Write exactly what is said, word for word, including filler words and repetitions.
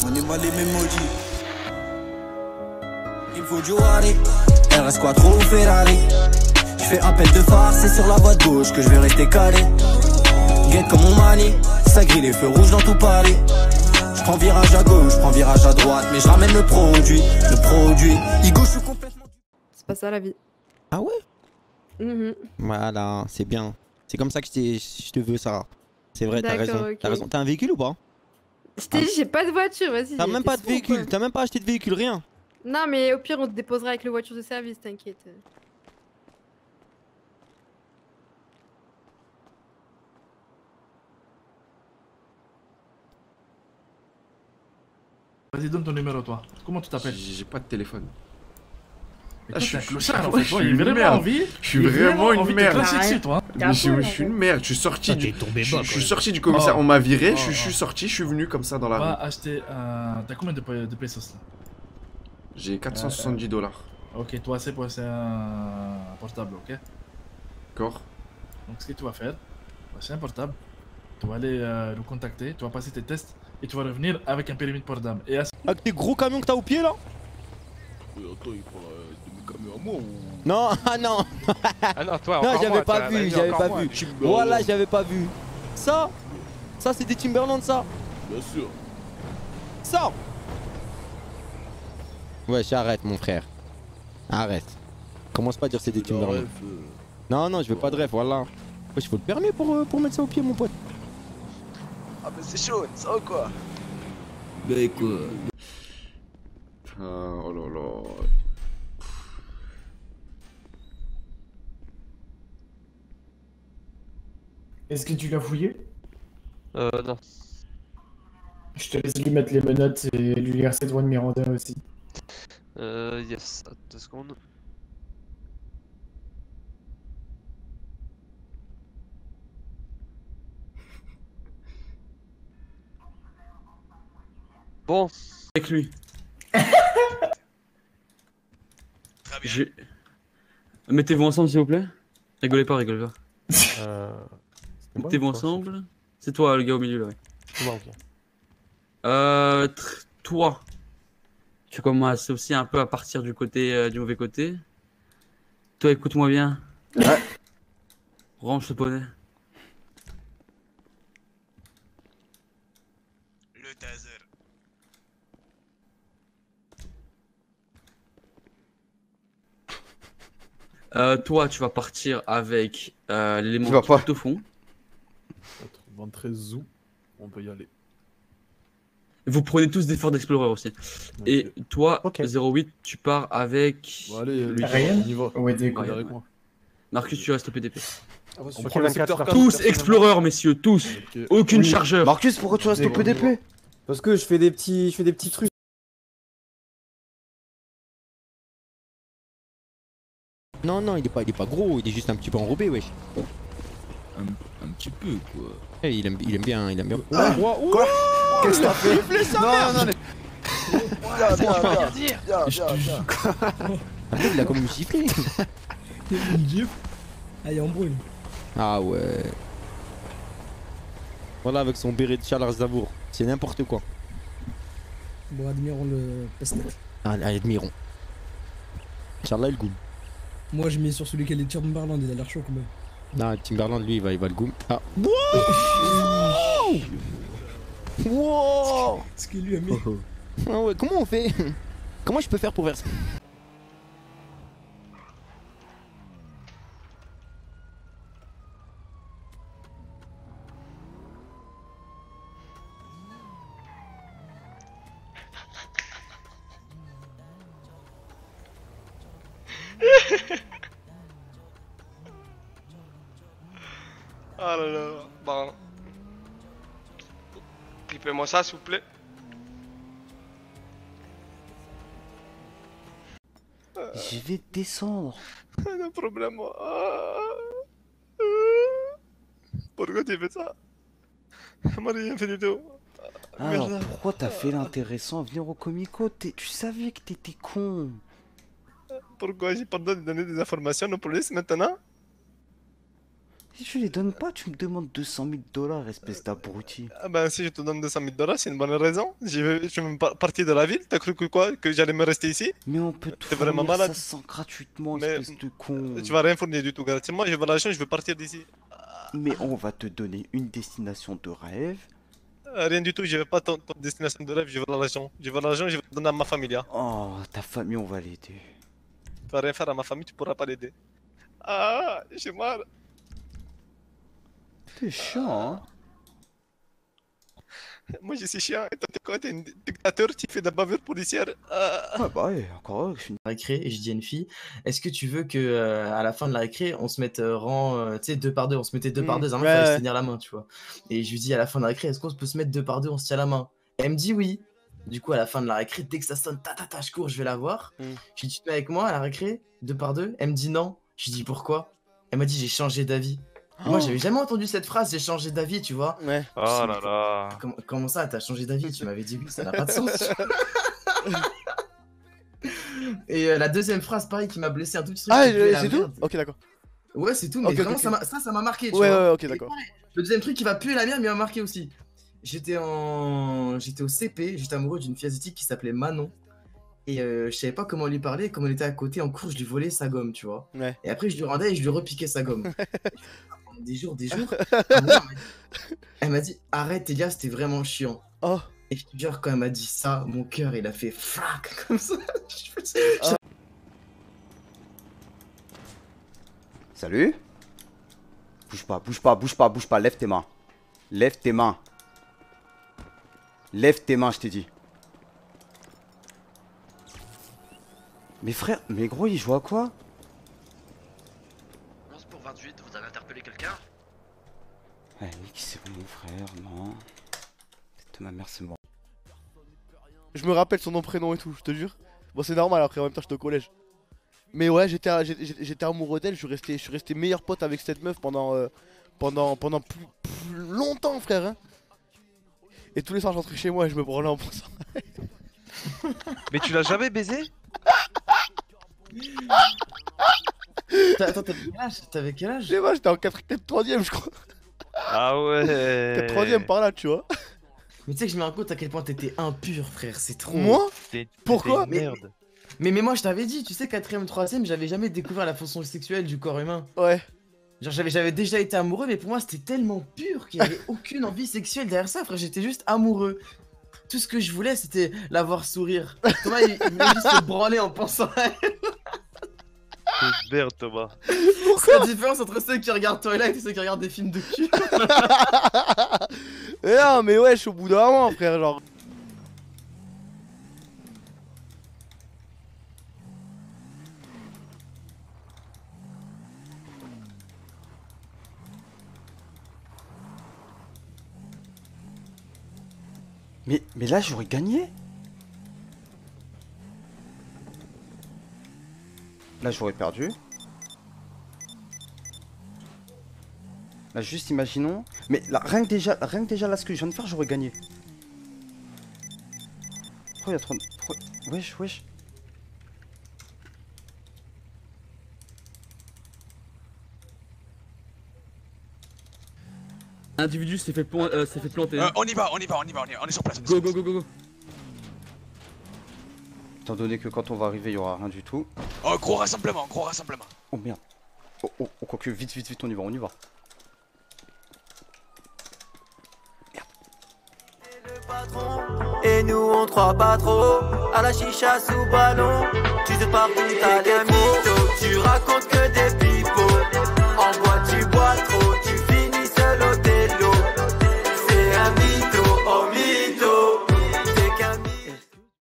On est mal aimé maudit. Il faut du Wari, R S Quattro ou Ferrari. Je fais appel de phare, c'est sur la voie de gauche que je vais rester calé. Guette comme mon mani, ça grille les feux rouges dans tout Paris. Je prends virage à gauche, je prends virage à droite, mais je ramène le produit, le produit. Igo, je suis complètement... C'est pas ça la vie. Ah ouais? Mmh. Voilà, c'est bien. C'est comme ça que je, je te veux, Sarah. C'est vrai, t'as raison. Okay. T'as raison. T'as un véhicule ou pas? Je t'ai dit, j'ai pas de voiture, vas-y. T'as même pas de véhicule, t'as même pas acheté de véhicule, rien. Non, mais au pire, on te déposera avec le voiture de service, t'inquiète. Vas-y, donne ton numéro, toi. Comment tu t'appelles? J'ai pas de téléphone. Ah, je suis clochard, en fait. Toi, il est vraiment envie. Je suis vraiment une merde. Toi. Mais je suis une merde. Je suis sorti du. Je suis sorti du commissariat. On m'a viré. Je suis sorti. Je suis venu comme ça dans la rue. Va acheter un. T'as combien de pesos là? J'ai quatre cent soixante-dix dollars. Ok, toi, c'est pour acheter un portable, ok? D'accord. Donc, ce que tu vas faire, c'est un portable. Tu vas aller euh, le contacter, tu vas passer tes tests et tu vas revenir avec un permis de port d'âme. Et à... Avec tes gros camions que t'as au pied là? Euh, attends, il parle euh, de mes camions à moi ou... Non, ah non. Ah non, toi, non, encore j'avais moi, pas toi, vu, vas-y, j'avais encore pas moi, vu. Timberland. Voilà, j'avais pas vu. Ça, ça c'est des Timberland, ça. Bien sûr. Ça. Ouais, j'arrête, mon frère. Arrête. Commence pas à dire c'est des Timberland. Euh... Non, non, je veux pas de ref, voilà. Ouais, il faut le permis pour, euh, pour mettre ça au pied, mon pote. Ah, mais c'est chaud, ça ou quoi? Bah quoi? Ah, oh là là. Est-ce que tu l'as fouillé? Euh, non. Je te laisse lui mettre les menottes et lui lire ses droits de Miranda aussi. Euh, yes, attends deux secondes. Bon. Avec lui. Très bien. Je... Mettez-vous ensemble s'il vous plaît. Rigolez pas, rigolez pas. Euh... Mettez-vous ensemble. C'est toi le gars au milieu là, ouais. C'est moi, ok. Euh... Toi. Tu commences aussi un peu à partir du côté euh, du mauvais côté. Toi, écoute-moi bien. Ouais. Range ce poney. Le taser. Euh, toi, tu vas partir avec euh, l'élément vas pas. tout au fond. vingt-treize zou, on peut y aller. Vous prenez tous des Ford Explorer aussi. Okay. Et toi, Okay. zéro huit, tu pars avec... Bon, allez, lui, Ryan on y va. Ouais, Ouais, Viens avec moi. Marcus, tu restes au P D P. On sur prend le secteur Tous Explorer, messieurs, tous. Ok. Aucune Oui. chargeur. Marcus, pourquoi tu restes au P D P? Parce que je fais des petits, je fais des petits trucs. Non, non, il est pas, il est pas gros, il est juste un petit peu enrobé, wesh. Un, un petit peu quoi. Hey, il aime, il aime bien, il aime bien. Ah, Ouah, ouah, quoi ouah, Qu'est-ce que il a t'as fait? giflé sa Non, mère. non, non, Viens, viens, viens, viens, viens, Je te viens. Attends, il a quand même giflé. Une gif. Ah, il embrouille. Ah ouais. Voilà, avec son béret de Charles Aznavour. C'est n'importe quoi. Bon, admirons le pestac. Allez, admirons. Inch'Allah, il goût. Moi, je mets sur celui qui a les Timberland, il a l'air chaud quand même. Non, Timberland, lui, il va, il va le goût. Ah. Wow. Wow. Ce qu'il lui a mis. Ah ouais, comment on fait? Comment je peux faire pour faire ça? Ah là là. Bon. Clippez-moi ça, s'il vous plaît. Je vais descendre. Un problème. Pourquoi tu fais ça? Moi, rien fait du tout. Alors, pourquoi t'as fait l'intéressant à venir au Comico? Tu savais que t'étais con. Pourquoi j'ai pas le droit de donner des informations aux police maintenant? Si je les donne pas, tu me demandes deux cent mille dollars, espèce d'abruti. Ah ben si je te donne deux cent mille dollars, c'est une bonne raison. Je vais, je suis même pas parti de la ville, t'as cru que quoi? Que j'allais me rester ici? Mais on peut tout T'es vraiment fournir malade. ça sans gratuitement, Mais espèce de con. tu vas rien fournir du tout gratuitement, je veux l'argent, je veux partir d'ici. Mais on va te donner une destination de rêve. Euh, Rien du tout, je veux pas ton, ton destination de rêve, je veux l'argent. Je veux l'argent, je vais te donner à ma famille. Hein. Oh, ta famille, on va l'aider. Tu vas rien faire à ma famille, tu pourras pas l'aider. Ah, j'ai marre. T'es chiant, hein. Moi je suis chiant, et toi t'es quoi? T'es un dictateur, tu fais de la bavure policière. Ah. Ah bah ouais, encore, je suis une récré et je dis à une fille, est-ce que tu veux que euh, à la fin de la récré on se mette euh, rang, euh, tu sais, deux par deux, on se mettait deux Mmh, par deux, il ouais, fallait se ouais. tenir la main, tu vois. Et je lui dis à la fin de la récré, est-ce qu'on peut se mettre deux par deux, on se tient la main? Et elle me dit oui. Du coup à la fin de la récré, dès que ça sonne, ta ta ta, je cours, je vais la voir. Mmh. Je lui dis, tu te mets avec moi à la récré, deux par deux? Elle me dit non. Je lui dis pourquoi? Elle m'a dit j'ai changé d'avis. Moi j'avais jamais entendu cette phrase, j'ai changé d'avis, tu vois. Ouais. Oh là là. Comment, comment ça, t'as changé d'avis? Tu m'avais dit oui, ça n'a pas de sens. Et euh, la deuxième phrase, pareil, qui m'a blessé un tout petit truc. Ah, qui puait je- la c'est tout? merde. Ok, d'accord. Ouais, c'est tout, mais Ok, ok, vraiment, ok. Ça, m'a- ça, ça m'a marqué, tu Ouais, vois. ouais, ok, Et d'accord. pareil, le deuxième truc qui va puer la merde, mais il m'a marqué aussi. J'étais en... J'étais au C P, j'étais amoureux d'une fille asiatique qui s'appelait Manon. Et euh, je savais pas comment lui parler, comme on était à côté en cours, je lui volais sa gomme, tu vois. Ouais. Et après, je lui rendais et je lui repiquais sa gomme. Pendant des jours, des jours. Un moment, elle m'a dit- elle m'a dit, arrête, les gars, c'était vraiment chiant. Oh. Et je te jure, quand elle m'a dit ça, mon cœur, il a fait flac, comme ça. Oh. Salut? Bouge pas, bouge pas, bouge pas, bouge pas, lève tes mains. Lève tes mains. Lève tes mains, je t'ai dit. Mais frère, mais gros, il joue à quoi? onze pour vingt-huit, vous avez interpellé quelqu'un? Eh, mais qui c'est mon frère? Non. Tête de ma mère, c'est moi. Je me rappelle son nom, prénom et tout, je te jure. Bon, c'est normal, après en même temps, j'étais au collège. Mais ouais, j'étais j'étais- j'étais amoureux d'elle, je suis resté, je suis resté meilleur pote avec cette meuf pendant, euh, pendant, pendant plus, plus longtemps, frère. Hein. Et tous les soirs, je rentrais chez moi et je me branlais en pensant. Mais tu l'as jamais baisé? Attends, t'avais quel âge? T'avais quel âge? Je sais pas, j'étais en quatrième, troisième, je crois. Ah ouais. troisième par là, tu vois. Mais tu sais que je me rends compte à quel point t'étais impur, frère, c'est trop. Moi? T'es- Pourquoi? t'es une Mais, merde. mais, mais moi je t'avais dit, tu sais, quatrième, troisième, j'avais jamais découvert la fonction sexuelle du corps humain. Ouais. Genre j'avais j'avais déjà été amoureux, mais pour moi c'était tellement pur qu'il y avait aucune envie sexuelle derrière ça, frère, j'étais juste amoureux. Tout ce que je voulais c'était la voir sourire. Thomas il, il voulait juste se branler en pensant à elle. T'es une merde, Thomas. C'est la différence entre ceux qui regardent Twilight et ceux qui regardent des films de cul. Et non, mais ouais, je suis au bout d'un moment, frère, genre. Mais, mais là, j'aurais gagné. Là, j'aurais perdu. Là, juste imaginons. Mais là, rien que déjà, rien que déjà là, ce que je viens de faire, j'aurais gagné. Pourquoi il y a trop de... Pourquoi... Wesh, wesh. Individu s'est fait, plan- euh, s'est fait planter. Euh, on y va, on y va, on y va, on est, on est sur place. on est Go sur go place. go go go. Étant donné que quand on va arriver, il y aura rien du tout. Oh, gros rassemblement, gros rassemblement. Oh merde. Oh, oh, oh, quoique, vite, vite, vite, on y va, on y va. Et nous on te croit pas trop. À la chicha sous ballon. Tu te partout, t'as les mythos. Tu